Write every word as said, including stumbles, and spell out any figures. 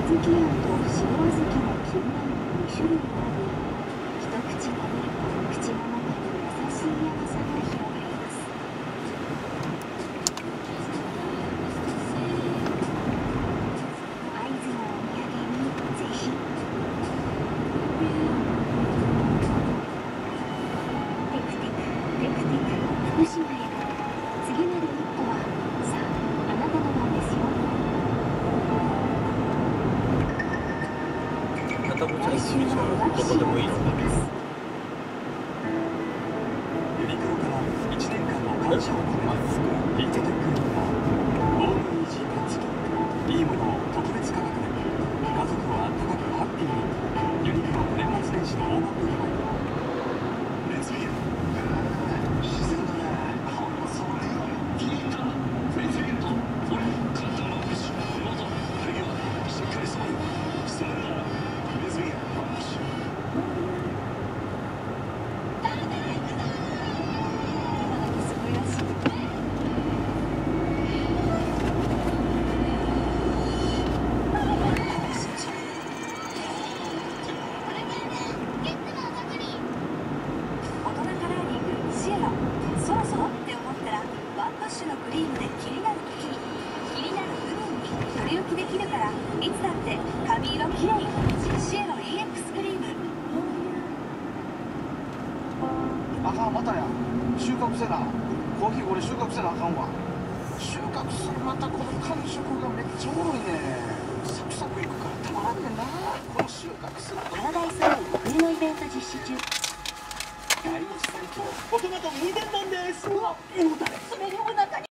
小豆あんと塩小豆の金蘭のに種類があり、一口食べると口の中に優しい甘さが広がります。会津のお土産にぜひ。テクテクテクテク福島へ。次なる一歩はさああなたの番ですよ。 片持ちはすぎちゃうどこでもいいの。 ユニクロからいちねんかんの感謝を込めますヒットテックリンナーオールイージーパンチ。いいものを特別価格で家族をあったかくハッピーに。ユニクロ年末年始の大盤振る舞い。レズビアン自然だね。ほんまそうね。気に入ったレズビアント俺簡単なフィッシュまたレギュラーしっかり染まるそれならレズビアンファッシュ。 そろそろって思ったらワンパッシュのクリームで気になる時に気になる部分に取り置きできるからいつだって髪色きれい。シエロ イーエックス クリーム。 あかん、またや収穫せな。コーヒーこれ収穫せなあかんわ。収穫するまたこの感触がめっちゃおもろいね。サクサクいくからたまらんねんな。この収穫するパラダイスローン冬のイベント実施中。 大一最強大人と人間なんです。うわ、ええ歌です。 爪にお腹に